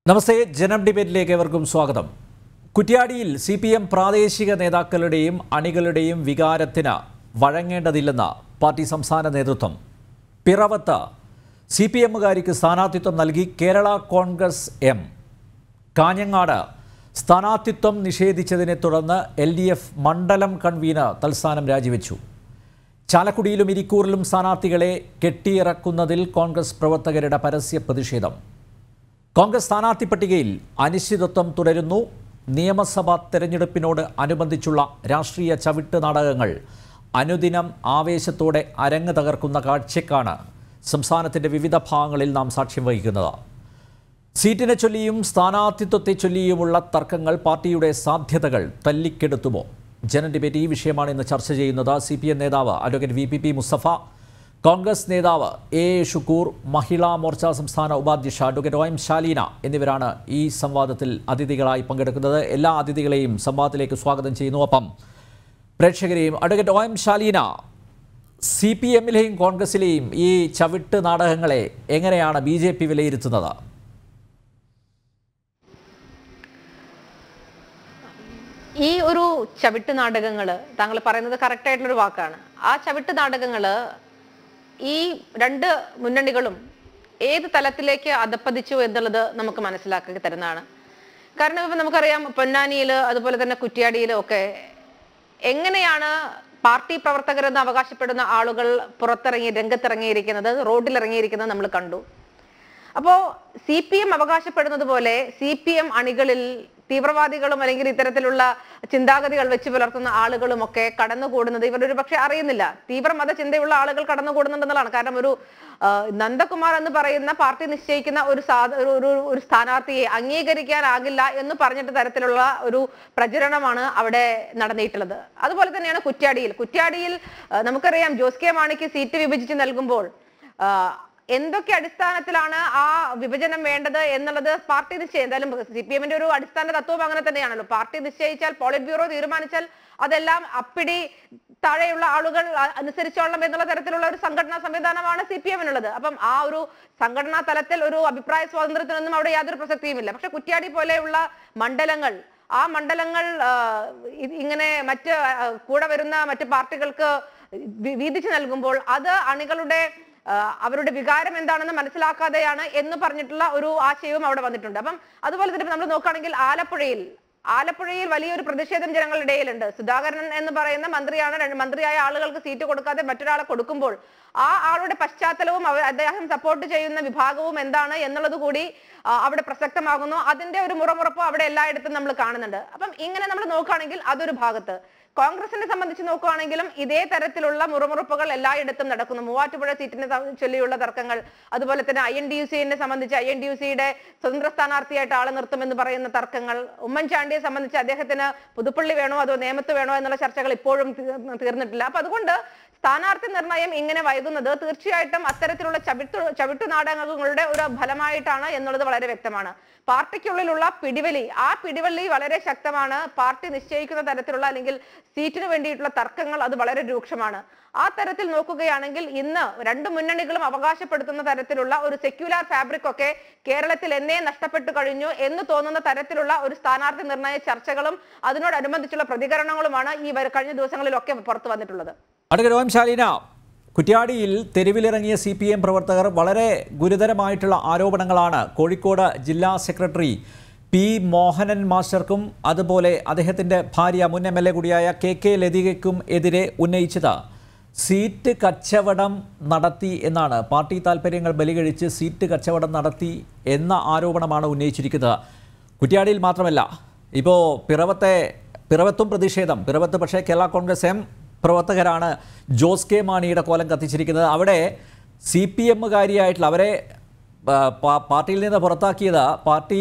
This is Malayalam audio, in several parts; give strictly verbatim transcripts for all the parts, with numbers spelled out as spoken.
നമസ്തേ, ജനം ഡിബേറ്റിലേക്ക് ഏവർക്കും സ്വാഗതം. കുറ്റ്യാടിയിൽ സി പി എം പ്രാദേശിക നേതാക്കളുടെയും അണികളുടെയും വികാരത്തിന് വഴങ്ങേണ്ടതില്ലെന്ന് പാർട്ടി സംസ്ഥാന നേതൃത്വം. പിറവത്ത് സി പി എമ്മുകാരിക്ക് സ്ഥാനാർത്ഥിത്വം നൽകി കേരള കോൺഗ്രസ് എം. കാഞ്ഞങ്ങാട് സ്ഥാനാർത്ഥിത്വം നിഷേധിച്ചതിനെ തുടർന്ന് എൽ ഡി എഫ് മണ്ഡലം കൺവീനർ തൽസ്ഥാനം രാജിവെച്ചു. ചാലക്കുടിയിലും ഇരിക്കൂറിലും സ്ഥാനാർത്ഥികളെ കെട്ടിയിറക്കുന്നതിൽ കോൺഗ്രസ് പ്രവർത്തകരുടെ പരസ്യ പ്രതിഷേധം. കോൺഗ്രസ് സ്ഥാനാർത്ഥി പട്ടികയിൽ അനിശ്ചിതത്വം തുടരുന്നു. നിയമസഭാ തെരഞ്ഞെടുപ്പിനോട് അനുബന്ധിച്ചുള്ള രാഷ്ട്രീയ ചവിട്ട് നാടകങ്ങൾ അനുദിനം ആവേശത്തോടെ അരങ്ങ് തകർക്കുന്ന കാഴ്ചയ്ക്കാണ് സംസ്ഥാനത്തിൻ്റെ വിവിധ ഭാഗങ്ങളിൽ നാം സാക്ഷ്യം വഹിക്കുന്നത്. സീറ്റിനെ ചൊല്ലിയും സ്ഥാനാർത്ഥിത്വത്തെ ചൊല്ലിയുമുള്ള തർക്കങ്ങൾ പാർട്ടിയുടെ സാധ്യതകൾ തല്ലിക്കെടുത്തുമോ? ജനം ഡിബേറ്റ് ഈ വിഷയമാണ് ഇന്ന് ചർച്ച ചെയ്യുന്നത്. സി പി എം നേതാവ് advocate V P P Mustafa, Congress നേതാവ് എ എ ഷുക്കൂർ, മഹിളാ മോർച്ച സംസ്ഥാന ഉപാധ്യക്ഷ അഡ്വക്കേറ്റ് ഒ എം ശാലീന എന്നിവരാണ് ഈ സംവാദത്തിൽ അതിഥികളായി പങ്കെടുക്കുന്നത്. എല്ലാ അതിഥികളെയും സംവാദത്തിലേക്ക് സ്വാഗതം ചെയ്യുന്നു. ഒപ്പം പ്രേക്ഷകരെയും. Advocate O M Shaleena, C P എമ്മിലെയും കോൺഗ്രസിലെയും ഈ ചവിട്ട് നാടകങ്ങളെ എങ്ങനെയാണ് ബി ജെ പി വിലയിരുത്തുന്നത്? ഈ ഒരു ചവിട്ട് നാടകങ്ങൾ, താങ്കൾ പറയുന്നത് കറക്റ്റ് ആയിട്ടുള്ളൊരു വാക്കാണ്. ആ ചവിട്ട് നാടകങ്ങൾ ഈ രണ്ട് മുന്നണികളും ഏത് തലത്തിലേക്ക് അധപ്പതിച്ചു എന്നുള്ളത് നമുക്ക് മനസ്സിലാക്കി തരുന്നതാണ്. കാരണം ഇപ്പം നമുക്കറിയാം, പൊന്നാനിയിൽ അതുപോലെ തന്നെ കുറ്റ്യാടിയിലും ഒക്കെ എങ്ങനെയാണ് പാർട്ടി പ്രവർത്തകരെന്ന് അവകാശപ്പെടുന്ന ആളുകൾ പുറത്തിറങ്ങി രംഗത്തിറങ്ങിയിരിക്കുന്നത്, റോഡിലിറങ്ങിയിരിക്കുന്നത് നമ്മൾ കണ്ടു. അപ്പോൾ സി പി എം അവകാശപ്പെടുന്നത് പോലെ സി പി എം അണികളിൽ തീവ്രവാദികളും അല്ലെങ്കിൽ ഇത്തരത്തിലുള്ള ചിന്താഗതികൾ വെച്ച് പുലർത്തുന്ന ആളുകളും ഒക്കെ കടന്നുകൂടുന്നത് ഇവരൊരു പക്ഷെ അറിയുന്നില്ല. തീവ്ര മത ചിന്തയുള്ള ആളുകൾ കടന്നുകൂടുന്നുണ്ടെന്നുള്ളതാണ്. കാരണം ഒരു നന്ദകുമാർ എന്ന് പറയുന്ന പാർട്ടി നിശ്ചയിക്കുന്ന ഒരു ഒരു ഒരു സ്ഥാനാർത്ഥിയെ അംഗീകരിക്കാനാകില്ല എന്ന് പറഞ്ഞിട്ട് തരത്തിലുള്ള ഒരു പ്രചരണമാണ് അവിടെ നടന്നിട്ടുള്ളത്. അതുപോലെ തന്നെയാണ് കുറ്റ്യാടിയിൽ. കുറ്റ്യാടിയിൽ നമുക്കറിയാം, ജോസ് കെ മാണിക്ക് സീറ്റ് വിഭജിച്ച് നൽകുമ്പോൾ എന്തൊക്കെ അടിസ്ഥാനത്തിലാണ് ആ വിഭജനം വേണ്ടത് എന്നുള്ളത് പാർട്ടി നിശ്ചയം. എന്തായാലും സി പി എമ്മിന്റെ ഒരു അടിസ്ഥാന തത്വം അങ്ങനെ തന്നെയാണല്ലോ. പാർട്ടി നിശ്ചയിച്ചാൽ, പോളിറ്റ് ബ്യൂറോ തീരുമാനിച്ചാൽ അതെല്ലാം അപ്പിടി താഴെയുള്ള ആളുകൾ അനുസരിച്ചോളണം എന്നുള്ള തരത്തിലുള്ള ഒരു സംഘടനാ സംവിധാനമാണ് സി പി എമ്മിനുള്ളത്. അപ്പം ആ ഒരു സംഘടനാ തലത്തിൽ ഒരു അഭിപ്രായ സ്വാതന്ത്ര്യത്തിനൊന്നും അവിടെ യാതൊരു പ്രസക്തിയുമില്ല. പക്ഷെ കുറ്റ്യാടി പോലെയുള്ള മണ്ഡലങ്ങൾ, ആ മണ്ഡലങ്ങൾ ഇങ്ങനെ മറ്റ് കൂടെ വരുന്ന മറ്റ് പാർട്ടികൾക്ക് വീതിച്ചു നൽകുമ്പോൾ അത് അണികളുടെ അവരുടെ വികാരം എന്താണെന്ന് മനസ്സിലാക്കാതെയാണ് എന്ന് പറഞ്ഞിട്ടുള്ള ഒരു ആശയവും അവിടെ വന്നിട്ടുണ്ട്. അപ്പം അതുപോലെ തന്നെ നമ്മൾ നോക്കുകയാണെങ്കിൽ ആലപ്പുഴയിൽ ആലപ്പുഴയിൽ വലിയൊരു പ്രതിഷേധം ജനങ്ങളുടെ ഇടയിലുണ്ട്. സുധാകരൻ എന്ന് പറയുന്ന മന്ത്രിയാണ്, മന്ത്രിയായ ആളുകൾക്ക് സീറ്റ് കൊടുക്കാതെ മറ്റൊരാളെ കൊടുക്കുമ്പോൾ ആ ആളുടെ പശ്ചാത്തലവും അവർ അദ്ദേഹം സപ്പോർട്ട് ചെയ്യുന്ന വിഭാഗവും എന്താണ് എന്നുള്ളത് കൂടി അവിടെ പ്രസക്തമാകുന്നു. അതിന്റെ ഒരു മുറമുറപ്പ് അവിടെ എല്ലായിടത്തും നമ്മൾ കാണുന്നുണ്ട്. അപ്പം ഇങ്ങനെ നമ്മൾ നോക്കുകയാണെങ്കിൽ അതൊരു ഭാഗത്ത്. കോൺഗ്രസിനെ സംബന്ധിച്ച് നോക്കുകയാണെങ്കിലും ഇതേ തരത്തിലുള്ള മുറമുറപ്പുകൾ എല്ലായിടത്തും നടക്കുന്നു. മൂവാറ്റുപുഴ സീറ്റിനെ ചൊല്ലിയുള്ള തർക്കങ്ങൾ, അതുപോലെ തന്നെ ഐ എൻ ഡി യു സിനെ സംബന്ധിച്ച് ഐ എൻ ഡി യു സിയുടെ സ്വതന്ത്ര സ്ഥാനാർത്ഥിയായിട്ട് ആളെ നിർത്തുമെന്ന് പറയുന്ന തർക്കങ്ങൾ, ഉമ്മൻചാണ്ടിയെ സംബന്ധിച്ച് അദ്ദേഹത്തിന് പുതുപ്പള്ളി വേണോ അതോ നേമത്ത് വേണോ എന്നുള്ള ചർച്ചകൾ ഇപ്പോഴും തീർന്നിട്ടില്ല. അപ്പൊ അതുകൊണ്ട് സ്ഥാനാർത്ഥി നിർണയം ഇങ്ങനെ വൈകുന്നത് തീർച്ചയായിട്ടും അത്തരത്തിലുള്ള ചവിട്ടു ചവിട്ടു നാടകങ്ങളുടെ ഒരു ഫലമായിട്ടാണ് എന്നുള്ളത് വളരെ വ്യക്തമാണ്. പാർട്ടിക്കുള്ളിലുള്ള പിടിവലി, ആ പിടിവലി വളരെ ശക്തമാണ്. പാർട്ടി നിശ്ചയിക്കുന്ന തരത്തിലുള്ള അല്ലെങ്കിൽ സീറ്റിന് വേണ്ടിയിട്ടുള്ള തർക്കങ്ങൾ അത് വളരെ രൂക്ഷമാണ്. ആ തരത്തിൽ നോക്കുകയാണെങ്കിൽ ഇന്ന് രണ്ട് മുന്നണികളും അവകാശപ്പെടുത്തുന്ന തരത്തിലുള്ള ഒരു സെക്യുലർ ഫാബ്രിക് ഒക്കെ കേരളത്തിൽ എന്നേ നഷ്ടപ്പെട്ടു കഴിഞ്ഞു എന്ന് തോന്നുന്ന തരത്തിലുള്ള ഒരു സ്ഥാനാർത്ഥി നിർണയ ചർച്ചകളും അതിനോടനുബന്ധിച്ചുള്ള പ്രതികരണങ്ങളുമാണ് ഈ കഴിഞ്ഞ ദിവസങ്ങളിലൊക്കെ പുറത്തു വന്നിട്ടുള്ളത്. അഡ്വക്കേറ്റ് ഒ എം ശാലീന, കുറ്റ്യാടിയിൽ തെരുവിലിറങ്ങിയ സി പി എം പ്രവർത്തകർ വളരെ ഗുരുതരമായിട്ടുള്ള ആരോപണങ്ങളാണ് കോഴിക്കോട് ജില്ലാ സെക്രട്ടറി പി മോഹനൻ മാസ്റ്റർക്കും അതുപോലെ അദ്ദേഹത്തിൻ്റെ ഭാര്യ മുൻ എം എൽ എ കൂടിയായ കെ കെ ലതികയ്ക്കും എതിരെ ഉന്നയിച്ചത്. സീറ്റ് കച്ചവടം നടത്തി എന്നാണ്, പാർട്ടി താൽപ്പര്യങ്ങൾ ബലികഴിച്ച് സീറ്റ് കച്ചവടം നടത്തി എന്ന ആരോപണമാണ് ഉന്നയിച്ചിരിക്കുന്നത്. കുറ്റ്യാടിയിൽ മാത്രമല്ല, ഇപ്പോൾ പിറവത്തെ പിറവത്തും പ്രതിഷേധം. പിറവത്ത് പക്ഷേ കേരള കോൺഗ്രസ് എം പ്രവർത്തകരാണ് ജോസ് കെ മാണിയുടെ കോലം കത്തിച്ചിരിക്കുന്നത്. അവിടെ സി പി എമ്മുകാരിയായിട്ടുള്ള അവരെ പാർട്ടിയിൽ നിന്ന് പുറത്താക്കിയത് പാർട്ടി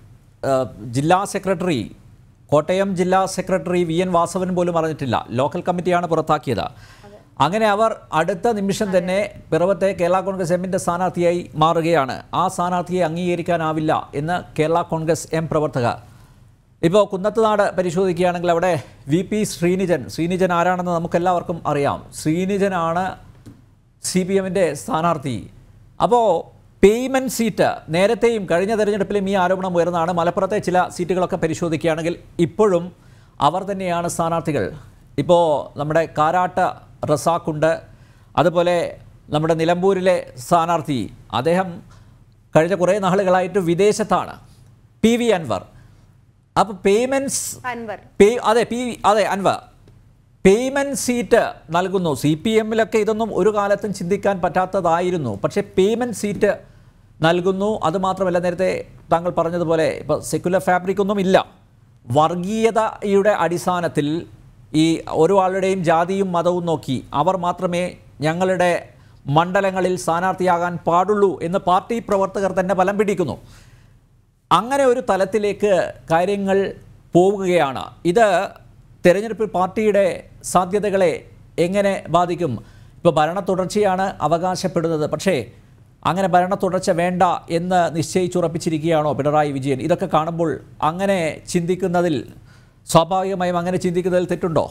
ജില്ലാ സെക്രട്ടറി, കോട്ടയം ജില്ലാ സെക്രട്ടറി വി എൻ വാസവൻ പോലും അറിഞ്ഞിട്ടില്ല. ലോക്കൽ കമ്മിറ്റിയാണ് പുറത്താക്കിയത്. അങ്ങനെ അവർ അടുത്ത നിമിഷം തന്നെ പിറവത്തെ കേരള കോൺഗ്രസ് എമ്മിൻ്റെ സ്ഥാനാർത്ഥിയായി മാറുകയാണ്. ആ സ്ഥാനാർത്ഥിയെ അംഗീകരിക്കാനാവില്ല എന്ന് കേരള കോൺഗ്രസ് എം പ്രവർത്തകർ. ഇപ്പോൾ കുന്നത്തുനാട് പരിശോധിക്കുകയാണെങ്കിൽ അവിടെ വി പി ശ്രീനിജൻ ശ്രീനിജൻ ആരാണെന്ന് നമുക്കെല്ലാവർക്കും അറിയാം. ശ്രീനിജനാണ് സി പി എമ്മിൻ്റെ സ്ഥാനാർത്ഥി. അപ്പോൾ പേയ്മെന്റ് സീറ്റ് നേരത്തെയും കഴിഞ്ഞ തെരഞ്ഞെടുപ്പിലും ഈ ആരോപണം ഉയർന്നതാണ്. മലപ്പുറത്തെ ചില സീറ്റുകളൊക്കെ പരിശോധിക്കുകയാണെങ്കിൽ ഇപ്പോഴും അവർ തന്നെയാണ് സ്ഥാനാർത്ഥികൾ. ഇപ്പോൾ നമ്മുടെ കാരാട്ട് റസാഖുണ്ട്, അതുപോലെ നമ്മുടെ നിലമ്പൂരിലെ സ്ഥാനാർത്ഥി അദ്ദേഹം കഴിഞ്ഞ കുറേ നാളുകളായിട്ട് വിദേശത്താണ്, പി വി അൻവർ. അപ്പോൾ പേയ്മെന്റ്സ് പേ അതെ പി അതെ അൻവർ പേയ്മെന്റ് സീറ്റ് നൽകുന്നു. സി പി എമ്മിലൊക്കെ ഇതൊന്നും ഒരു കാലത്തും ചിന്തിക്കാൻ പറ്റാത്തതായിരുന്നു. പക്ഷേ പേയ്മെന്റ് സീറ്റ് നൽകുന്നു. അതുമാത്രമല്ല, നേരത്തെ താങ്കൾ പറഞ്ഞതുപോലെ ഇപ്പോൾ സെക്യുലർ ഫാബ്രിക് ഒന്നും ഇല്ല. വർഗീയതയുടെ അടിസ്ഥാനത്തിൽ ഈ ഓരോ ആളുടെയും ജാതിയും മതവും നോക്കി അവർ മാത്രമേ ഞങ്ങളുടെ മണ്ഡലങ്ങളിൽ സ്ഥാനാർത്ഥിയാകാൻ പാടുള്ളൂ എന്ന് പാർട്ടി പ്രവർത്തകർ തന്നെ ബലം പിടിക്കുന്നു. അങ്ങനെ ഒരു തലത്തിലേക്ക് കാര്യങ്ങൾ പോവുകയാണ്. ഇത് തെരഞ്ഞെടുപ്പിൽ പാർട്ടിയുടെ സാധ്യതകളെ എങ്ങനെ ബാധിക്കും? ഇപ്പോൾ ഭരണ തുടർച്ചയാണ് അവകാശപ്പെടുന്നത്, പക്ഷേ അങ്ങനെ ഭരണ തുടർച്ച വേണ്ട എന്ന് നിശ്ചയിച്ചുറപ്പിച്ചിരിക്കുകയാണോ പിണറായി വിജയൻ? ഇതൊക്കെ കാണുമ്പോൾ അങ്ങനെ ചിന്തിക്കുന്നതിൽ സ്വാഭാവികമായും അങ്ങനെ ചിന്തിക്കുന്നതിൽ തെറ്റുണ്ടോ?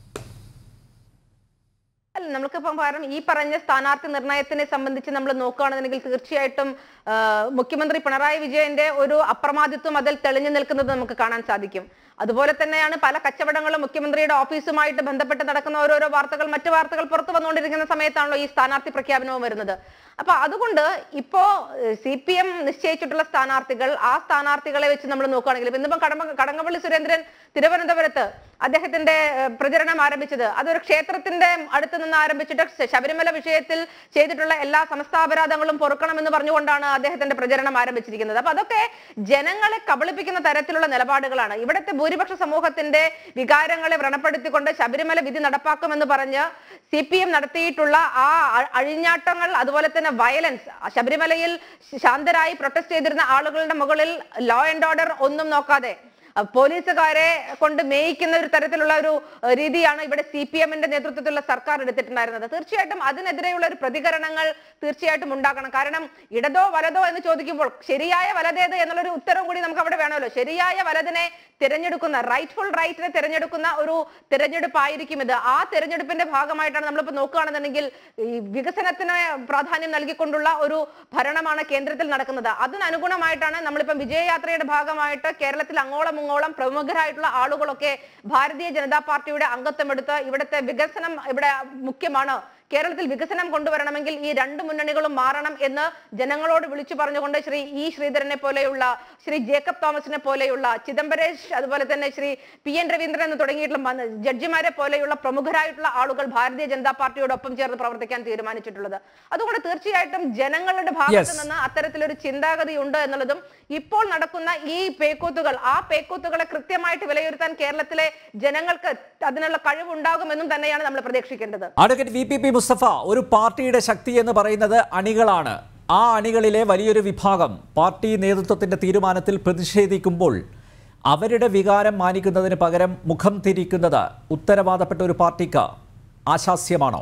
അല്ല, നമുക്കിപ്പം കാരണം ഈ പറഞ്ഞ സ്ഥാനാർത്ഥി നിർണയത്തിനെ സംബന്ധിച്ച് നമ്മൾ നോക്കുകയാണെന്നുണ്ടെങ്കിൽ തീർച്ചയായിട്ടും മുഖ്യമന്ത്രി പിണറായി വിജയന്റെ ഒരു അപ്രമാദിത്വം അതിൽ തെളിഞ്ഞു നിൽക്കുന്നത് നമുക്ക് കാണാൻ സാധിക്കും. അതുപോലെ തന്നെയാണ് പല കച്ചവടങ്ങളും മുഖ്യമന്ത്രിയുടെ ഓഫീസുമായിട്ട് ബന്ധപ്പെട്ട് നടക്കുന്ന ഓരോരോ വാർത്തകൾ, മറ്റു വാർത്തകൾ പുറത്തു വന്നുകൊണ്ടിരിക്കുന്ന സമയത്താണല്ലോ ഈ സ്ഥാനാർത്ഥി പ്രഖ്യാപനവും വരുന്നത്. അപ്പൊ അതുകൊണ്ട് ഇപ്പോ സി പി എം നിശ്ചയിച്ചിട്ടുള്ള സ്ഥാനാർത്ഥികൾ, ആ സ്ഥാനാർത്ഥികളെ വെച്ച് നമ്മൾ നോക്കുകയാണെങ്കിൽ ഇന്നിപ്പം കടമ കടകംപള്ളി സുരേന്ദ്രൻ തിരുവനന്തപുരത്ത് അദ്ദേഹത്തിന്റെ പ്രചരണം ആരംഭിച്ചത് അതൊരു ക്ഷേത്രത്തിന്റെ അടുത്ത് നിന്ന് ആരംഭിച്ചിട്ട് ശബരിമല വിഷയത്തിൽ ചെയ്തിട്ടുള്ള എല്ലാ സമസ്താപരാധങ്ങളും പൊറുക്കണമെന്ന് പറഞ്ഞുകൊണ്ടാണ് അദ്ദേഹത്തിന്റെ പ്രചരണം ആരംഭിച്ചിരിക്കുന്നത്. അപ്പൊ അതൊക്കെ ജനങ്ങളെ കബളിപ്പിക്കുന്ന തരത്തിലുള്ള നിലപാടുകളാണ്. ഇവിടുത്തെ ഭൂരിപക്ഷ സമൂഹത്തിന്റെ വികാരങ്ങളെ വ്രണപ്പെടുത്തിക്കൊണ്ട് ശബരിമല വിധി നടപ്പാക്കുമെന്ന് പറഞ്ഞ് സി പി എം നടത്തിയിട്ടുള്ള ആ അഴിഞ്ഞാട്ടങ്ങൾ, അതുപോലെ തന്നെ വയലൻസ്, ശബരിമലയിൽ ശാന്തരായി പ്രൊട്ടസ്റ്റ് ചെയ്തിരുന്ന ആളുകളുടെ മുകളിൽ ലോ ആൻഡ് ഓർഡർ ഒന്നും നോക്കാതെ പോലീസുകാരെ കൊണ്ട് മേയിക്കുന്ന ഒരു തരത്തിലുള്ള ഒരു രീതിയാണ് ഇവിടെ സി പി എമ്മിന്റെ നേതൃത്വത്തിലുള്ള സർക്കാർ എടുത്തിട്ടുണ്ടായിരുന്നത്. തീർച്ചയായിട്ടും അതിനെതിരെയുള്ള ഒരു പ്രതികരണങ്ങൾ തീർച്ചയായിട്ടും ഉണ്ടാകണം. കാരണം ഇടതോ വലതോ എന്ന് ചോദിക്കുമ്പോൾ ശരിയായ വലതേത് എന്നുള്ളൊരു ഉത്തരവും കൂടി നമുക്ക് അവിടെ വേണമല്ലോ. ശരിയായ വലതിനെ തിരഞ്ഞെടുക്കുന്ന, റൈറ്റ്ഫുൾ റൈറ്റിനെ തിരഞ്ഞെടുക്കുന്ന ഒരു തിരഞ്ഞെടുപ്പായിരിക്കും ഇത്. ആ തിരഞ്ഞെടുപ്പിന്റെ ഭാഗമായിട്ടാണ് നമ്മളിപ്പോൾ നോക്കുകയാണെന്നുണ്ടെങ്കിൽ ഈ വികസനത്തിന് പ്രാധാന്യം നൽകിക്കൊണ്ടുള്ള ഒരു ഭരണമാണ് കേന്ദ്രത്തിൽ നടക്കുന്നത്. അതിനനുഗുണമായിട്ടാണ് നമ്മളിപ്പം വിജയയാത്രയുടെ ഭാഗമായിട്ട് കേരളത്തിൽ അങ്ങോളം ോളം പ്രമുഖരായിട്ടുള്ള ആളുകളൊക്കെ ഭാരതീയ ജനതാ പാർട്ടിയുടെ അംഗത്വം എടുത്ത് ഇവിടുത്തെ വികസനം ഇവിടെ മുഖ്യമാണ്, കേരളത്തിൽ വികസനം കൊണ്ടുവരണമെങ്കിൽ ഈ രണ്ട് മുന്നണികളും മാറണം എന്ന് ജനങ്ങളോട് വിളിച്ചു പറഞ്ഞുകൊണ്ട് ശ്രീ ഇ ശ്രീധരനെ പോലെയുള്ള, ശ്രീ ജേക്കബ് തോമസിനെ പോലെയുള്ള, ചിദംബരേഷ്, അതുപോലെ തന്നെ ശ്രീ പി എൻ രവീന്ദ്രൻ എന്ന് തുടങ്ങിയിട്ടുള്ള ജഡ്ജിമാരെ പോലെയുള്ള പ്രമുഖരായിട്ടുള്ള ആളുകൾ ഭാരതീയ ജനതാ പാർട്ടിയോടൊപ്പം ചേർന്ന് പ്രവർത്തിക്കാൻ തീരുമാനിച്ചിട്ടുള്ളത്. അതുകൊണ്ട് തീർച്ചയായിട്ടും ജനങ്ങളുടെ ഭാഗത്ത് നിന്ന് അത്തരത്തിലൊരു ചിന്താഗതി ഉണ്ട് എന്നുള്ളതും ഇപ്പോൾ നടക്കുന്ന ഈ പേക്കൂത്തുകൾ, ആ പേക്കൂത്തുകളെ കൃത്യമായിട്ട് വിലയിരുത്താൻ കേരളത്തിലെ ജനങ്ങൾക്ക് അതിനുള്ള കഴിവുണ്ടാകുമെന്നും തന്നെയാണ് നമ്മൾ പ്രതീക്ഷിക്കേണ്ടത്. Advocate V P P Mustafa, ഒരു പാർട്ടിയുടെ ശക്തി എന്ന് പറയുന്നത് അണികളാണ്. ആ അണികളിലെ വലിയൊരു വിഭാഗം പാർട്ടി നേതൃത്വത്തിന്റെ തീരുമാനത്തിൽ പ്രതിഷേധിക്കുമ്പോൾ അവരുടെ വികാരം മാനിക്കുന്നതിന് പകരം മുഖം തിരിക്കുന്നത് ഉത്തരവാദപ്പെട്ട ഒരു പാർട്ടിക്ക് ആശാസ്യമാണോ?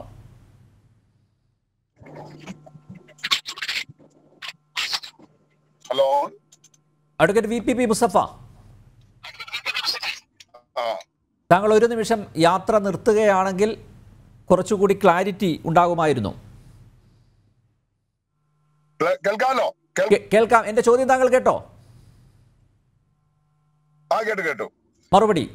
Hello, advocate V P P Mustafa, താങ്കൾ ഒരു നിമിഷം യാത്ര നിർത്തുകയാണെങ്കിൽ കുറച്ചുകൂടി ക്ലാരിറ്റി ഉണ്ടാകുമായിരുന്നു. കേൾക്കാമല്ലോ? കേൾക്കാം. എന്റെ ചോദ്യം താങ്കൾ കേട്ടോ? ആ, കേട്ടു കേട്ടു. മറുപടി?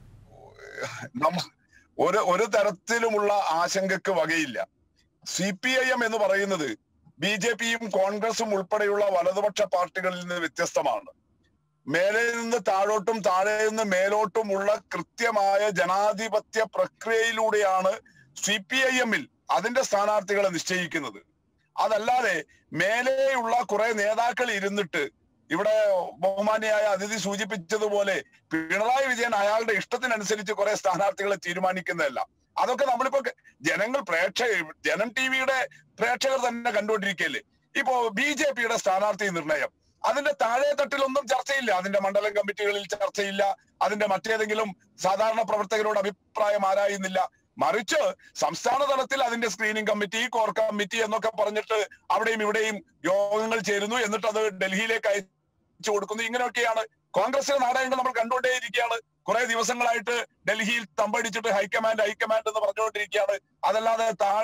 ഒരു ഒരു തരത്തിലുമുള്ള ആശങ്കക്ക് വകയില്ല. സി പി ഐ എം എന്ന് പറയുന്നത് ബി ജെ പിയും കോൺഗ്രസും ഉൾപ്പെടെയുള്ള വലതുപക്ഷ പാർട്ടികളിൽ നിന്ന് വ്യത്യസ്തമാണ്. മേലെ നിന്ന് താഴോട്ടും താഴെ നിന്ന് മേലോട്ടുമുള്ള കൃത്യമായ ജനാധിപത്യ പ്രക്രിയയിലൂടെയാണ് സി പി ഐ എമ്മിൽ അതിന്റെ സ്ഥാനാർത്ഥികളെ നിശ്ചയിക്കുന്നത്. അതല്ലാതെ മേലെയുള്ള കുറെ നേതാക്കൾ ഇരുന്നിട്ട് ഇവിടെ ബഹുമാന്യായ അതിഥി സൂചിപ്പിച്ചതുപോലെ പിണറായി വിജയൻ അയാളുടെ ഇഷ്ടത്തിനനുസരിച്ച് കുറെ സ്ഥാനാർത്ഥികളെ തീരുമാനിക്കുന്നതല്ല. അതൊക്കെ നമ്മളിപ്പോ ജനങ്ങൾ പ്രേക്ഷകർ, ജനം ടി വിയുടെ പ്രേക്ഷകർ തന്നെ കണ്ടുകൊണ്ടിരിക്കുകയല്ലേ. ഇപ്പോ ബി ജെ പിയുടെ സ്ഥാനാർത്ഥി നിർണയം, അതിന്റെ താഴെ തട്ടിലൊന്നും ചർച്ചയില്ല. അതിന്റെ മണ്ഡലം കമ്മിറ്റികളിൽ ചർച്ചയില്ല. അതിന്റെ മറ്റേതെങ്കിലും സാധാരണ പ്രവർത്തകരോട് അഭിപ്രായം ആരായുന്നില്ല. മറിച്ച് സംസ്ഥാന തലത്തിൽ അതിന്റെ സ്ക്രീനിങ് കമ്മിറ്റി, കോർ കമ്മിറ്റി എന്നൊക്കെ പറഞ്ഞിട്ട് അവിടെയും ഇവിടെയും യോഗങ്ങൾ ചേരുന്നു. എന്നിട്ട് അത് ഡൽഹിയിലേക്ക് അയച്ചു കൊടുക്കുന്നു. ഇങ്ങനെയൊക്കെയാണ് കോൺഗ്രസിലെ നാടകങ്ങൾ നമ്മൾ കണ്ടുകൊണ്ടേയിരിക്കുകയാണ്. കുറെ ദിവസങ്ങളായിട്ട് ഡൽഹിയിൽ തമ്പടിച്ചിട്ട് ഹൈക്കമാൻഡ് ഹൈക്കമാൻഡ് എന്ന് പറഞ്ഞുകൊണ്ടിരിക്കുകയാണ്. അതല്ലാതെ താഴെ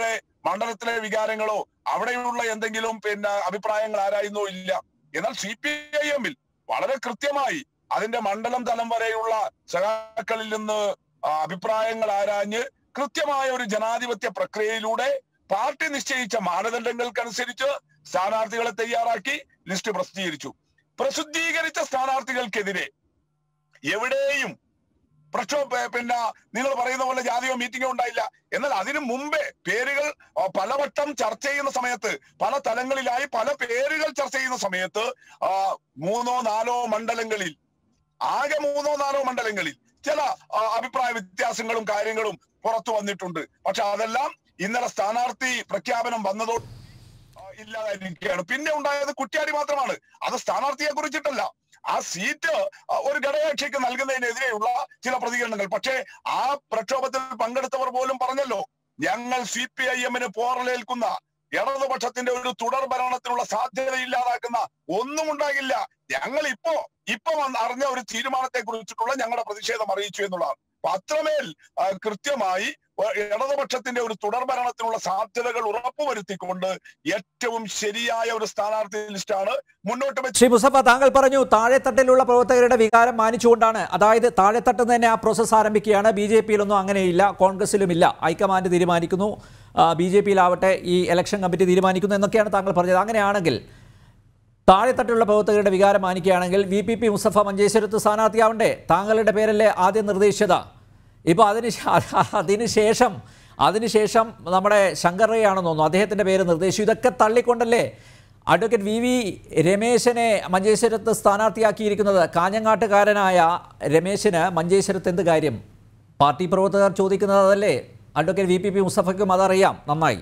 മണ്ഡലത്തിലെ വികാരങ്ങളോ അവിടെയുള്ള എന്തെങ്കിലും പിന്നെ അഭിപ്രായങ്ങൾ ആരായുന്നോ ഇല്ല. എന്നാൽ സി പി ഐ എമ്മിൽ വളരെ കൃത്യമായി അതിന്റെ മണ്ഡലം തലം വരെയുള്ള സഖാക്കളിൽ നിന്ന് അഭിപ്രായങ്ങൾ ആരാഞ്ഞ് കൃത്യമായ ഒരു ജനാധിപത്യ പ്രക്രിയയിലൂടെ പാർട്ടി നിശ്ചയിച്ച മാനദണ്ഡങ്ങൾക്കനുസരിച്ച് സ്ഥാനാർത്ഥികളെ തയ്യാറാക്കി ലിസ്റ്റ് പ്രസിദ്ധീകരിച്ചു. പ്രസിദ്ധീകരിച്ച സ്ഥാനാർത്ഥികൾക്കെതിരെ എവിടെയും പ്രക്ഷോഭ പിന്നെ നിങ്ങൾ പറയുന്ന പോലെ ജാതിയോ മീറ്റിംഗോ ഉണ്ടായില്ല. എന്നാൽ അതിനു മുമ്പേ പേരുകൾ പലവട്ടം ചർച്ച ചെയ്യുന്ന സമയത്ത്, പല തലങ്ങളിലായി പല പേരുകൾ ചർച്ച ചെയ്യുന്ന സമയത്ത് ആ മൂന്നോ നാലോ മണ്ഡലങ്ങളിൽ, ആകെ മൂന്നോ നാലോ മണ്ഡലങ്ങളിൽ ചില അഭിപ്രായ വ്യത്യാസങ്ങളും കാര്യങ്ങളും പുറത്തു വന്നിട്ടുണ്ട്. പക്ഷെ അതെല്ലാം ഇന്നലെ സ്ഥാനാർത്ഥി പ്രഖ്യാപനം വന്നതോടെ ഇല്ലാതായിരിക്കുകയാണ്. പിന്നെ ഉണ്ടായത് കുറ്റ്യാടി മാത്രമാണ്. അത് സ്ഥാനാർത്ഥിയെ കുറിച്ചിട്ടല്ല, ആ സീറ്റ് ഒരു ഘടകകക്ഷിക്ക് നൽകുന്നതിനെതിരെയുള്ള ചില പ്രതികരണങ്ങൾ. പക്ഷേ ആ പ്രക്ഷോഭത്തിൽ പങ്കെടുത്തവർ പോലും പറഞ്ഞല്ലോ, ഞങ്ങൾ സി പി ഐ എമ്മിന് പോറലേൽക്കുന്ന ഇടതുപക്ഷത്തിന്റെ ഒരു തുടർ ഭരണത്തിനുള്ള സാധ്യത ഇല്ലാതാക്കുന്ന ഒന്നും ഉണ്ടാകില്ല. ഞങ്ങൾ ഇപ്പോ ഇപ്പൊ അറിഞ്ഞ ഒരു തീരുമാനത്തെ കുറിച്ചിട്ടുള്ള ഞങ്ങളുടെ പ്രതിഷേധം അറിയിച്ചു എന്നുള്ളതാണ്. അപ്പൊ അത്രമേൽ കൃത്യമായി ഇടതുപക്ഷത്തിന്റെ ഒരു തുടർ ഭരണത്തിനുള്ള സാധ്യതകൾ ഉറപ്പുവരുത്തിക്കൊണ്ട് ഏറ്റവും ശരിയായ ഒരു സ്ഥാനാർത്ഥി ലിസ്റ്റാണ് മുന്നോട്ട് വെച്ചത്. ശ്രീ മുസഫ, താങ്കൾ പറഞ്ഞു താഴെത്തട്ടിലുള്ള പ്രവർത്തകരുടെ വികാരം മാനിച്ചുകൊണ്ടാണ്, അതായത് താഴെത്തട്ട് തന്നെ ആ പ്രോസസ്സ് ആരംഭിക്കുകയാണ്. ബി ജെ പിയിലൊന്നും അങ്ങനെയില്ല, കോൺഗ്രസിലുമില്ല. ഹൈക്കമാൻഡ് തീരുമാനിക്കുന്നു, ബി ജെ പിയിലാവട്ടെ ഈ ഇലക്ഷൻ കമ്മിറ്റി തീരുമാനിക്കുന്നു എന്നൊക്കെയാണ് താങ്കൾ പറഞ്ഞത്. അങ്ങനെയാണെങ്കിൽ താഴെത്തട്ടിലുള്ള പ്രവർത്തകരുടെ വികാരം മാനിക്കുകയാണെങ്കിൽ വി പി പി മുസഫ മഞ്ചേശ്വരത്ത് സ്ഥാനാർത്ഥിയാവണ്ടേ? താങ്കളുടെ പേരല്ലേ ആദ്യം നിർദ്ദേശിച്ചത്. ഇപ്പോൾ അതിന് അതിനുശേഷം അതിനുശേഷം നമ്മുടെ ശങ്കർ റൈ ആണെന്ന് തോന്നുന്നു, അദ്ദേഹത്തിൻ്റെ പേര് നിർദ്ദേശിച്ചു. ഇതൊക്കെ തള്ളിക്കൊണ്ടല്ലേ അഡ്വക്കേറ്റ് വി വി രമേശനെ മഞ്ചേശ്വരത്ത് സ്ഥാനാർത്ഥിയാക്കിയിരിക്കുന്നത്. കാഞ്ഞങ്ങാട്ടുകാരനായ രമേശന് മഞ്ചേശ്വരത്ത് എന്ത് കാര്യം? പാർട്ടി പ്രവർത്തകർ ചോദിക്കുന്നത് അതല്ലേ? അഡ്വക്കേറ്റ് വി പി പി മുസഫയ്ക്കും അതറിയാം നന്നായി.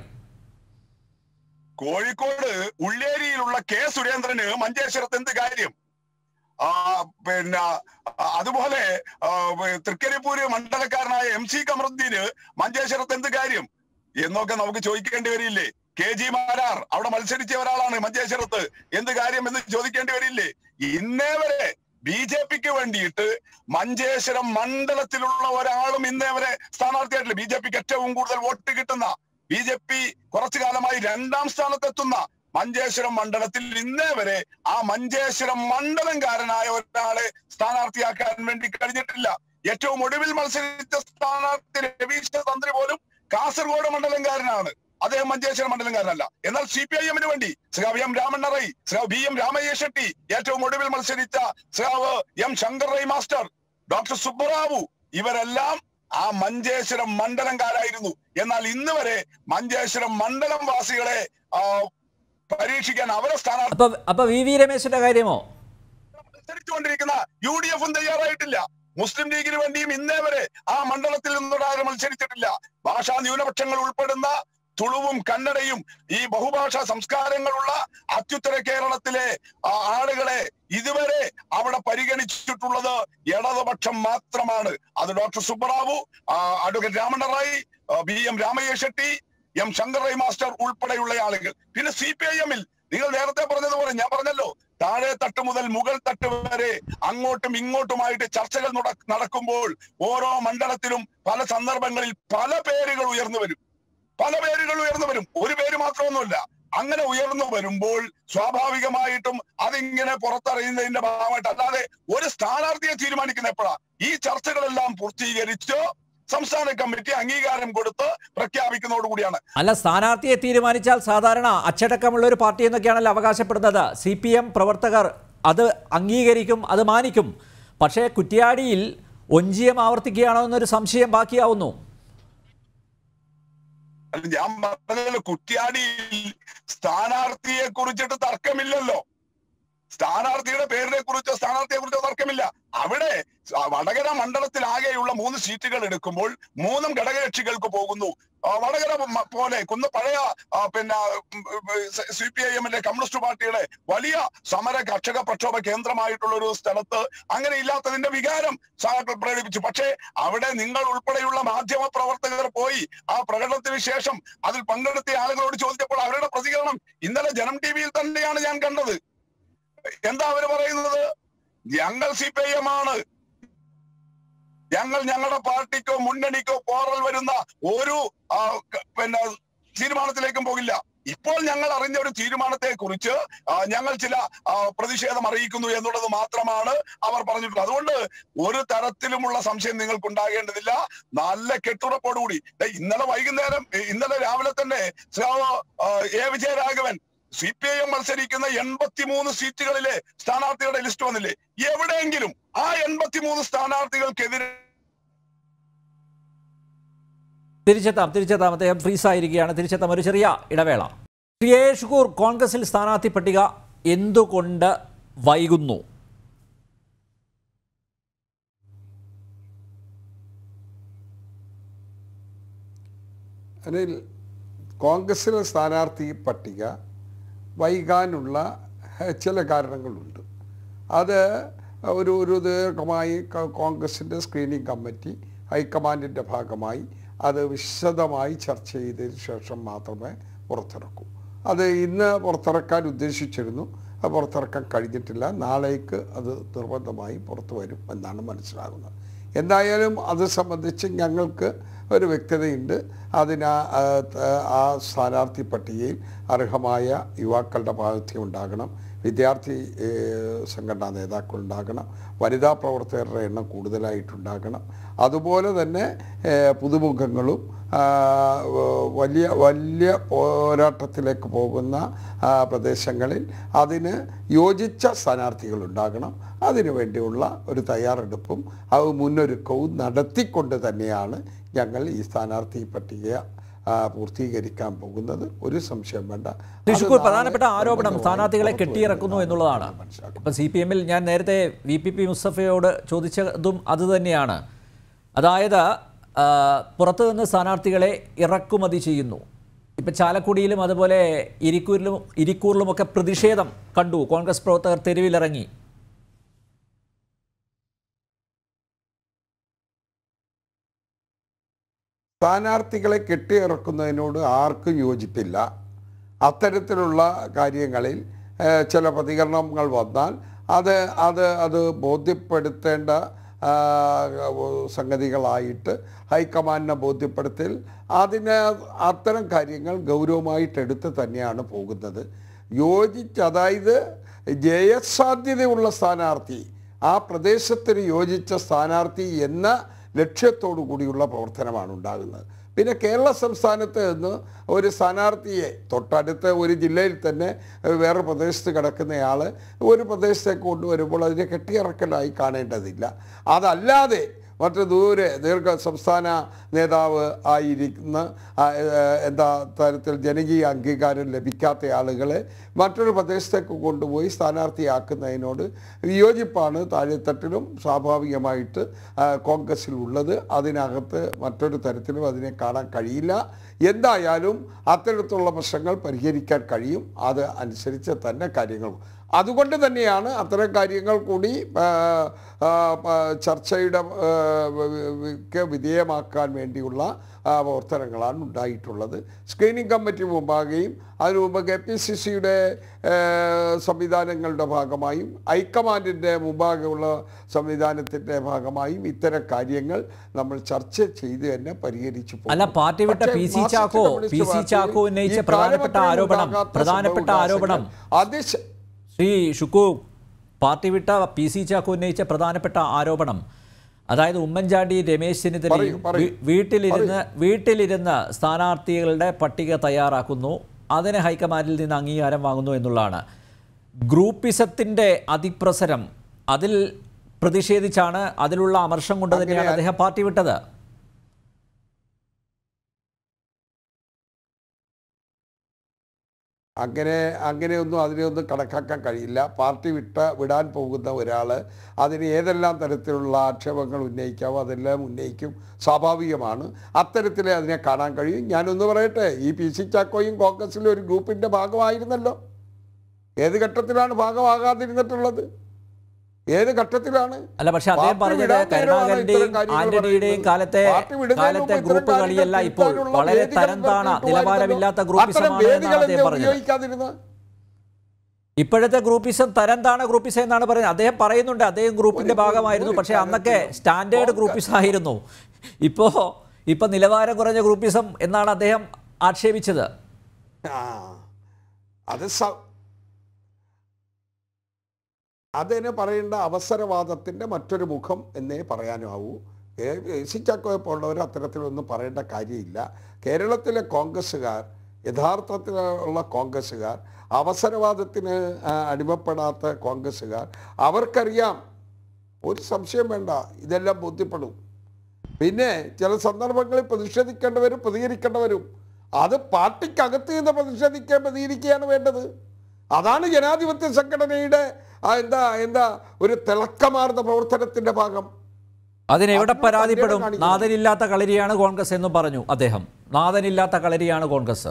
കോഴിക്കോട് ഉള്ളേരിയിലുള്ള കെ സുരേന്ദ്രന് മഞ്ചേശ്വരത്ത് എന്ത് കാര്യം? ആ പിന്നെ അതുപോലെ തൃക്കരിപ്പൂര് മണ്ഡലക്കാരനായ എം സി കമറുദ്ദീന് മഞ്ചേശ്വരത്ത് എന്ത് കാര്യം എന്നൊക്കെ നമുക്ക് ചോദിക്കേണ്ടി വരില്ലേ? കെ ജി മാരാർ അവിടെ മത്സരിച്ച ഒരാളാണ് മഞ്ചേശ്വരത്ത്, എന്ത് കാര്യം എന്ന് ചോദിക്കേണ്ടി വരില്ലേ? ഇന്നേ വരെ ബി ജെ പിക്ക് വേണ്ടിയിട്ട് മഞ്ചേശ്വരം മണ്ഡലത്തിലുള്ള ഒരാളും ഇന്നേ വരെ സ്ഥാനാർത്ഥിയായിട്ടില്ല. ബി ജെ പിക്ക് ഏറ്റവും കൂടുതൽ വോട്ട് കിട്ടുന്ന, ബി ജെ പി കുറച്ചു കാലമായി രണ്ടാം സ്ഥാനത്തെത്തുന്ന മഞ്ചേശ്വരം മണ്ഡലത്തിൽ ഇന്നേ വരെ ആ മഞ്ചേശ്വരം മണ്ഡലംകാരനായ ഒരാളെ സ്ഥാനാർത്ഥിയാക്കാൻ വേണ്ടി കഴിഞ്ഞിട്ടില്ല. ഏറ്റവും ഒടുവിൽ മത്സരിച്ച സ്ഥാനാർത്ഥി രവീശ തന്ത്രി പോലും കാസർഗോഡ് മണ്ഡലംകാരനാണ്, അദ്ദേഹം മഞ്ചേശ്വരം മണ്ഡലംകാരനല്ല. എന്നാൽ സി പി ഐ എമ്മിന് വേണ്ടി Shri M Ramanna Rai, Shri B M Ramaiah Shetty, ഏറ്റവും ഒടുവിൽ മത്സരിച്ച Shri M Shankar Rai master, doctor Subbarao, ഇവരെല്ലാം ആ മഞ്ചേശ്വരം മണ്ഡലംകാരായിരുന്നു. എന്നാൽ ഇന്ന് വരെ മഞ്ചേശ്വരം മണ്ഡലം വാസികളെ പരീക്ഷിക്കാൻ അവരെ സ്ഥാനാർത്ഥി അപ്പൊ വി വി രമേശിന്റെ കാര്യമോ മത്സരിച്ചുകൊണ്ടിരിക്കുന്ന യു ഡി എഫും തയ്യാറായിട്ടില്ല. മുസ്ലിം ലീഗിന് വേണ്ടിയും ഇന്നേ വരെ ആ മണ്ഡലത്തിൽ നിന്നൊരാരും മത്സരിച്ചിട്ടില്ല. ഭാഷാ ന്യൂനപക്ഷങ്ങൾ ഉൾപ്പെടുന്ന തുളുവും കന്നഡയും ഈ ബഹുഭാഷാ സംസ്കാരങ്ങളുള്ള അത്യുത്തര കേരളത്തിലെ ആളുകളെ ഇതുവരെ അവിടെ പരിഗണിച്ചിട്ടുള്ളത് ഇടതുപക്ഷം മാത്രമാണ്. അത് doctor Subbarao, advocate Ramanna Rai, B M Ramaiah Shetty, M Shankar Rai master ഉൾപ്പെടെയുള്ള ആളുകൾ. പിന്നെ സി പി ഐ എമ്മിൽ നിങ്ങൾ നേരത്തെ പറഞ്ഞതുപോലെ ഞാൻ പറഞ്ഞല്ലോ, താഴെ തട്ട് മുതൽ മുകൾ തട്ട് വരെ അങ്ങോട്ടും ഇങ്ങോട്ടുമായിട്ട് ചർച്ചകൾ നടക്കുമ്പോൾ ഓരോ മണ്ഡലത്തിലും പല സന്ദർഭങ്ങളിൽ പല പേരുകൾ ഉയർന്നു വരും, പല പേരുകൾ ഉയർന്നു വരും. ഒരു പേര് മാത്രമൊന്നുമില്ല. അങ്ങനെ ഉയർന്നു വരുമ്പോൾ സ്വാഭാവികമായിട്ടും അതിങ്ങനെ പുറത്തറിയുന്നതിന്റെ ഭാഗമായിട്ട്, അല്ലാതെ ഒരു സ്ഥാനാർത്ഥിയെ തീരുമാനിക്കുന്ന എപ്പോഴാ? ഈ ചർച്ചകളെല്ലാം പൂർത്തീകരിച്ച് സംസ്ഥാന കമ്മിറ്റി അംഗീകാരം കൊടുത്ത് പ്രഖ്യാപിക്കുന്നതോടുകൂടിയാണ്. അല്ല, സ്ഥാനാർത്ഥിയെ തീരുമാനിച്ചാൽ സാധാരണ അച്ചടക്കമുള്ള ഒരു പാർട്ടി എന്നൊക്കെയാണല്ലോ അവകാശപ്പെടുന്നത്. സി പി എം പ്രവർത്തകർ അത് അംഗീകരിക്കും, അത് മാനിക്കും. പക്ഷേ കുറ്റ്യാടിയിൽ ഒഞ്ചിയം ആവർത്തിക്കുകയാണോ എന്നൊരു സംശയം ബാക്കിയാവുന്നു. ഞാൻ പറഞ്ഞല്ലോ, കുറ്റ്യാടിയിൽ സ്ഥാനാർത്ഥിയെ കുറിച്ചിട്ട് തർക്കമില്ലല്ലോ. സ്ഥാനാർത്ഥിയുടെ പേരിനെ കുറിച്ചോ സ്ഥാനാർത്ഥിയെ കുറിച്ചോ തർക്കമില്ല. അവിടെ വടകര മണ്ഡലത്തിൽ ആകെയുള്ള മൂന്ന് സീറ്റുകൾ എടുക്കുമ്പോൾ മൂന്നും ഘടകകക്ഷികൾക്ക് പോകുന്നു. വടകര പോലെ കുന്ന പഴയ പിന്നെ സി പി ഐ എമ്മിന്റെ കമ്മ്യൂണിസ്റ്റ് പാർട്ടിയുടെ വലിയ സമര കർഷക പ്രക്ഷോഭ കേന്ദ്രമായിട്ടുള്ള ഒരു സ്ഥലത്ത് അങ്ങനെ ഇല്ലാത്തതിന്റെ വികാരം സഹാക്കൾ പ്രകടിപ്പിച്ചു. പക്ഷേ അവിടെ നിങ്ങൾ ഉൾപ്പെടെയുള്ള മാധ്യമ പ്രവർത്തകർ പോയി ആ പ്രകടനത്തിന് ശേഷം അതിൽ പങ്കെടുത്ത ആളുകളോട് ചോദിച്ചപ്പോൾ അവരുടെ പ്രതികരണം ഇന്നലെ ജനം ടി വിയിൽ തന്നെയാണ് ഞാൻ കണ്ടത്. എന്താ അവര് പറയുന്നത്? ഞങ്ങൾ സി പി ഐ എം ആണ്, ഞങ്ങൾ ഞങ്ങളുടെ പാർട്ടിക്കോ മുന്നണിക്കോ പോറൽ വരുന്ന ഒരു പിന്നെ തീരുമാനത്തിലേക്കും പോകില്ല. ഇപ്പോൾ ഞങ്ങൾ അറിഞ്ഞ ഒരു തീരുമാനത്തെ കുറിച്ച് ഞങ്ങൾ ചില പ്രതിഷേധം അറിയിക്കുന്നു എന്നുള്ളത് മാത്രമാണ് അവർ പറഞ്ഞിട്ടുള്ളത്. അതുകൊണ്ട് ഒരു തരത്തിലുമുള്ള സംശയം നിങ്ങൾക്ക് ഉണ്ടാകേണ്ടതില്ല. നല്ല കെട്ടുറപ്പോടുകൂടി ഇന്നലെ വൈകുന്നേരം ഇന്നലെ രാവിലെ തന്നെ A Vijayaraghavan C P I M മത്സരിക്കുന്ന എൺപത്തിമൂന്ന് സീറ്റുകളിലെ സ്ഥാനാർത്ഥികളുടെ ലിസ്റ്റ് വന്നില്ലേ? എവിടെയെങ്കിലും ആ എൺപത്തിമൂന്ന് സ്ഥാനാർത്ഥികൾക്കെതിരെ തിരിച്ചെത്താം തിരിച്ചെത്താം അദ്ദേഹം ഫ്രീസായിരിക്കുകയാണ്. തിരിച്ചെത്താം. ഒരു ചെറിയ ഇടവേള. ശ്രീ എ ഷുക്കൂർ, കോൺഗ്രസിൽ സ്ഥാനാർത്ഥി പട്ടിക എന്തുകൊണ്ട് വൈകുന്നു? അതിൽ കോൺഗ്രസിലെ സ്ഥാനാർത്ഥി പട്ടിക വൈകാനുള്ള ചില കാരണങ്ങളുണ്ട്. അത് ഒരു ഒരു ദീർഘമായി കോൺഗ്രസിൻ്റെ സ്ക്രീനിങ് കമ്മിറ്റി ഹൈക്കമാൻഡിൻ്റെ ഭാഗമായി അത് വിശദമായി ചർച്ച ചെയ്തതിന് ശേഷം മാത്രമേ പുറത്തിറക്കൂ. അത് ഇന്ന് പുറത്തിറക്കാൻ ഉദ്ദേശിച്ചിരുന്നു, അത് പുറത്തിറക്കാൻ കഴിഞ്ഞിട്ടില്ല. നാളേക്ക് അത് നിർബന്ധമായി പുറത്തു വരും എന്നാണ് മനസ്സിലാകുന്നത്. എന്തായാലും അത് സംബന്ധിച്ച് ഞങ്ങൾക്ക് ഒരു വ്യക്തതയുണ്ട്. അതിന് ആ സ്ഥാനാർത്ഥി പട്ടികയിൽ അർഹമായ യുവാക്കളുടെ പ്രാതിനിധ്യം ഉണ്ടാകണം, വിദ്യാർത്ഥി സംഘടനാ നേതാക്കളുണ്ടാകണം, വനിതാ പ്രവർത്തകരുടെ എണ്ണം കൂടുതലായിട്ടുണ്ടാകണം. അതുപോലെ തന്നെ പുതുമുഖങ്ങളും വലിയ വലിയ പോരാട്ടത്തിലേക്ക് പോകുന്ന പ്രദേശങ്ങളിൽ അതിന് യോജിച്ച സ്ഥാനാർത്ഥികളുണ്ടാകണം. അതിനു വേണ്ടിയുള്ള ഒരു തയ്യാറെടുപ്പും അത് മുന്നൊരുക്കവും നടത്തിക്കൊണ്ട് തന്നെയാണ് ഞങ്ങൾ ഈ സ്ഥാനാർത്ഥി പട്ടിക പൂർത്തീകരിക്കാൻ പോകുന്നത്. ഒരു സംശയം വേണ്ട. പ്രധാനപ്പെട്ട ആരോപണം സ്ഥാനാർത്ഥികളെ കെട്ടിയിറക്കുന്നു എന്നുള്ളതാണ്. ഇപ്പം സി പി എമ്മിൽ ഞാൻ നേരത്തെ വി പി പി മുസ്തഫയോട് ചോദിച്ചതും അതുതന്നെയാണ്. അതായത് പുറത്തുനിന്ന് സ്ഥാനാർത്ഥികളെ ഇറക്കുമതി ചെയ്യുന്നു. ഇപ്പം ചാലക്കുടിയിലും അതുപോലെ ഇരിക്കൂരിലും ഇരിക്കൂറിലുമൊക്കെ പ്രതിഷേധം കണ്ടു. കോൺഗ്രസ് പ്രവർത്തകർ തെരുവിലിറങ്ങി. സ്ഥാനാർത്ഥികളെ കെട്ടിയിറക്കുന്നതിനോട് ആർക്കും യോജിപ്പില്ല. അത്തരത്തിലുള്ള കാര്യങ്ങളിൽ ചില പ്രതികരണങ്ങൾ വന്നാൽ അത് അത് അത് ബോധ്യപ്പെടുത്തേണ്ട സംഗതികളായിട്ട് ഹൈക്കമാൻഡിനെ ബോധ്യപ്പെടുത്തൽ, അതിന് അത്തരം കാര്യങ്ങൾ ഗൗരവമായിട്ടെടുത്ത് തന്നെയാണ് പോകുന്നത്. യോജിച്ച്, അതായത് ജയസാധ്യതയുള്ള സ്ഥാനാർത്ഥി, ആ പ്രദേശത്തിന് യോജിച്ച സ്ഥാനാർത്ഥി എന്ന ലക്ഷ്യത്തോടു കൂടിയുള്ള പ്രവർത്തനമാണ് ഉണ്ടാകുന്നത്. പിന്നെ കേരള സംസ്ഥാനത്ത് നിന്ന് ഒരു സ്ഥാനാർത്ഥിയെ തൊട്ടടുത്ത ഒരു ജില്ലയിൽ തന്നെ വേറെ പ്രദേശത്ത് കിടക്കുന്നയാൾ ഒരു പ്രദേശത്തേക്ക് കൊണ്ടുവരുമ്പോൾ അതിനെ കെട്ടിയിറക്കലായി കാണേണ്ടതില്ല. അതല്ലാതെ മറ്റു ദൂരെ ദീർഘ സംസ്ഥാന നേതാവ് ആയിരിക്കുന്ന എന്താ തരത്തിൽ ജനകീയ അംഗീകാരം ലഭിക്കാത്ത ആളുകളെ മറ്റൊരു പ്രദേശത്തേക്ക് കൊണ്ടുപോയി സ്ഥാനാർത്ഥിയാക്കുന്നതിനോട് വിയോജിപ്പാണ് താഴെത്തട്ടിലും സ്വാഭാവികമായിട്ട് കോൺഗ്രസ്സിൽ ഉള്ളത്. അതിനകത്ത് മറ്റൊരു തരത്തിലും അതിനെ കാണാൻ കഴിയില്ല. എന്തായാലും അത്തരത്തിലുള്ള പ്രശ്നങ്ങൾ പരിഹരിക്കാൻ കഴിയും. അത് അനുസരിച്ച് തന്നെ കാര്യങ്ങൾ, അതുകൊണ്ട് തന്നെയാണ് അത്തരം കാര്യങ്ങൾ കൂടി ചർച്ചയുടെ വിധേയമാക്കാൻ വേണ്ടിയുള്ള പ്രവർത്തനങ്ങളാണ് ഉണ്ടായിട്ടുള്ളത്. സ്ക്രീനിങ് കമ്മിറ്റി മുമ്പാകെയും അതിനു മുമ്പ് കെ പി സി സിയുടെ സംവിധാനങ്ങളുടെ ഭാഗമായും ഹൈക്കമാൻഡിൻ്റെ മുമ്പാകെയുള്ള സംവിധാനത്തിൻ്റെ ഭാഗമായും ഇത്തരം കാര്യങ്ങൾ നമ്മൾ ചർച്ച ചെയ്ത് തന്നെ പരിഹരിച്ചു പോകും. അല്ല, പാർട്ടി വിട്ട P C Chacko P C Chacko ഉന്നയിച്ച പ്രധാനപ്പെട്ട ആരോപണം പ്രധാനപ്പെട്ട ആരോപണം അത് ശ്രീ ഷുക്കൂർ, പാർട്ടി വിട്ട പി സി ചാക്കോ ഉന്നയിച്ച പ്രധാനപ്പെട്ട ആരോപണം, അതായത് ഉമ്മൻചാണ്ടി രമേശ് ചെന്നിത്തലയും വീട്ടിലിരുന്ന് വീട്ടിലിരുന്ന് സ്ഥാനാർത്ഥികളുടെ പട്ടിക തയ്യാറാക്കുന്നു, അതിന് ഹൈക്കമാൻഡിൽ നിന്ന് അംഗീകാരം വാങ്ങുന്നു എന്നുള്ളതാണ്. ഗ്രൂപ്പിസത്തിൻ്റെ അതിപ്രസരം, അതിൽ പ്രതിഷേധിച്ചാണ്, അതിലുള്ള അമർഷം കൊണ്ട് തന്നെയാണ് അദ്ദേഹം പാർട്ടി വിട്ടത്. അങ്ങനെ അങ്ങനെയൊന്നും അതിനെയൊന്നും കണക്കാക്കാൻ കഴിയില്ല. പാർട്ടി വിട്ട വിടാൻ പോകുന്ന ഒരാൾ അതിന് ഏതെല്ലാം തരത്തിലുള്ള ആക്ഷേപങ്ങൾ ഉന്നയിക്കാവോ അതെല്ലാം ഉന്നയിക്കും, സ്വാഭാവികമാണ്. അത്തരത്തിലേ അതിനെ കാണാൻ കഴിയും. ഞാനൊന്ന് പറയട്ടെ, ഈ പി സി ചാക്കോയും കോൺഗ്രസിലെ ഒരു ഗ്രൂപ്പിൻ്റെ ഭാഗമായിരുന്നല്ലോ. ഏത് ഘട്ടത്തിലാണ് ഭാഗമാകാതിരുന്നിട്ടുള്ളത്? ഏത് ഘട്ടത്തിലാണ്? അല്ല, പക്ഷെ അദ്ദേഹം പറഞ്ഞത് കരുണാകരന്റെയും ആന്റണിയുടെയും കാലത്തെ കാലത്തെ ഗ്രൂപ്പ് കളിയല്ല, ഇപ്പോൾ വളരെ തരംതാണ നിലവാരമില്ലാത്ത ഗ്രൂപ്പിസമാണ് എന്നാണ് അദ്ദേഹം പറഞ്ഞത്. ഇപ്പോഴത്തെ ഗ്രൂപ്പിസം തരംതാണ ഗ്രൂപ്പിസം എന്നാണ് പറയുന്നത്. അദ്ദേഹം പറയുന്നുണ്ട് അദ്ദേഹം ഗ്രൂപ്പിന്റെ ഭാഗമായിരുന്നു, പക്ഷെ അന്നൊക്കെ സ്റ്റാൻഡേർഡ് ഗ്രൂപ്പിസം ആയിരുന്നു. ഇപ്പോ ഇപ്പൊ നിലവാരം കുറഞ്ഞ ഗ്രൂപ്പിസം എന്നാണ് അദ്ദേഹം ആക്ഷേപിച്ചത്. ആ അത് സ അതിന് പറയേണ്ട അവസരവാദത്തിൻ്റെ മറ്റൊരു മുഖം എന്നേ പറയാനാവൂ. സി ചാക്കോയെ പോലുള്ളവർ അത്തരത്തിലൊന്നും പറയേണ്ട കാര്യമില്ല. കേരളത്തിലെ കോൺഗ്രസ്സുകാർ, യഥാർത്ഥത്തിലുള്ള കോൺഗ്രസ്സുകാർ, അവസരവാദത്തിന് അടിമപ്പെടാത്ത കോൺഗ്രസ്സുകാർ, അവർക്കറിയാം, ഒരു സംശയം വേണ്ട, ഇതെല്ലാം ബോധ്യപ്പെടും. പിന്നെ ചില സന്ദർഭങ്ങളിൽ പ്രതിഷേധിക്കേണ്ടവരും പ്രതികരിക്കേണ്ടവരും അത് പാർട്ടിക്കകത്ത് നിന്ന് പ്രതിഷേധിക്കാൻ പ്രതികരിക്കുകയാണ് വേണ്ടത്. അതാണ് ജനാധിപത്യ സംഘടനയുടെ എന്താ എന്താ ഒരു തിളക്കമാർന്ന പ്രവർത്തനത്തിന്റെ ഭാഗം. അതിനെവിടെ പരാതിപ്പെടും? നാഥനില്ലാത്ത കളരിയാണ് കോൺഗ്രസ് എന്ന് പറഞ്ഞു അദ്ദേഹം. നാഥനില്ലാത്ത കളരിയാണ് കോൺഗ്രസ്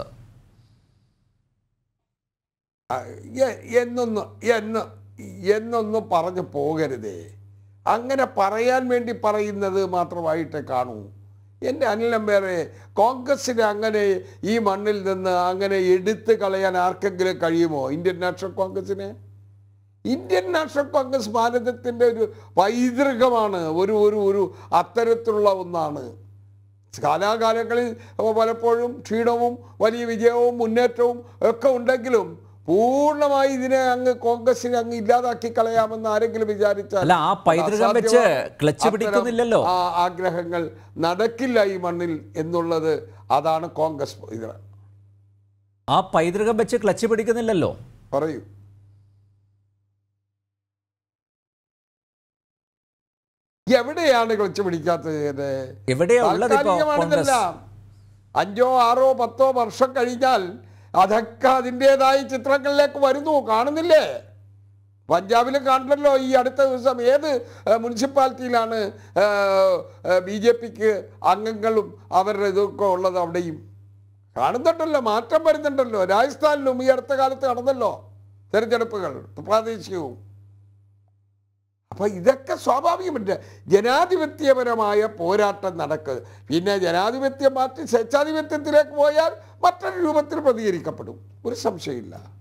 എന്നൊന്ന് എന്ന് എന്നൊന്നും പറഞ്ഞു പോകരുതേ. അങ്ങനെ പറയാൻ വേണ്ടി പറയുന്നത് മാത്രമായിട്ടേ കാണൂ. എൻ്റെ അനിലം വേറെ കോൺഗ്രസിനെ അങ്ങനെ ഈ മണ്ണിൽ നിന്ന് അങ്ങനെ എടുത്തു കളയാൻ ആർക്കെങ്കിലും കഴിയുമോ? ഇന്ത്യൻ നാഷണൽ കോൺഗ്രസിനെ ഇന്ത്യൻ നാഷണൽ കോൺഗ്രസ് ഭാരതത്തിൻ്റെ ഒരു പൈതൃകമാണ്, ഒരു ഒരു ഒരു അത്തരത്തിലുള്ള ഒന്നാണ്. കാലാകാലങ്ങളിൽ പലപ്പോഴും ക്ഷീണവും വലിയ വിജയവും മുന്നേറ്റവും ഒക്കെ ഉണ്ടെങ്കിലും പൂർണ്ണമായി ഇതിനെ അങ്ങ് കോൺഗ്രസിനെ അങ്ങ് ഇല്ലാതാക്കി കളയാമെന്ന് ആരെങ്കിലും വിചാരിച്ചാൽ ആ പൈതൃകം വെച്ച് ക്ലച്ച് പിടിക്കുന്നില്ലല്ലോ. ആ ആഗ്രഹങ്ങൾ നടക്കില്ല ഈ മണ്ണിൽ എന്നുള്ളത് അതാണ് കോൺഗ്രസ്. ഇത് ആ പൈതൃകം വെച്ച് ക്ലച്ച് പിടിക്കുന്നില്ലല്ലോ. പറയൂ. എവിടെയാണ് ക്ലച്ച് പിടിക്കാത്തത്? താൽക്കാലികമാണിതെല്ലാം. അഞ്ചോ ആറോ പത്തോ വർഷം കഴിഞ്ഞാൽ അതൊക്കെ അതിൻ്റെതായ ചിത്രങ്ങളിലേക്ക് വരുന്നു. കാണുന്നില്ലേ? പഞ്ചാബിൽ കാണണല്ലോ ഈ അടുത്ത ദിവസം ഏത് മുനിസിപ്പാലിറ്റിയിലാണ് ബി ജെ പിക്ക് അംഗങ്ങളും അവരുടെ ഇതൊക്കെ ഉള്ളത് അവിടെയും കാണുന്നുണ്ടല്ലോ, മാറ്റം വരുന്നുണ്ടല്ലോ. രാജസ്ഥാനിലും ഈ അടുത്ത കാലത്ത് നടന്നല്ലോ തെരഞ്ഞെടുപ്പുകൾ പ്രാദേശികവും. അപ്പൊ ഇതൊക്കെ സ്വാഭാവികമല്ല. ജനാധിപത്യപരമായ പോരാട്ടം നടക്കുക. പിന്നെ ജനാധിപത്യം മാറ്റി സ്വേച്ഛാധിപത്യത്തിലേക്ക് പോയാൽ മറ്റൊരു രൂപത്തിൽ പ്രതികരിക്കപ്പെടും, ഒരു സംശയമില്ല.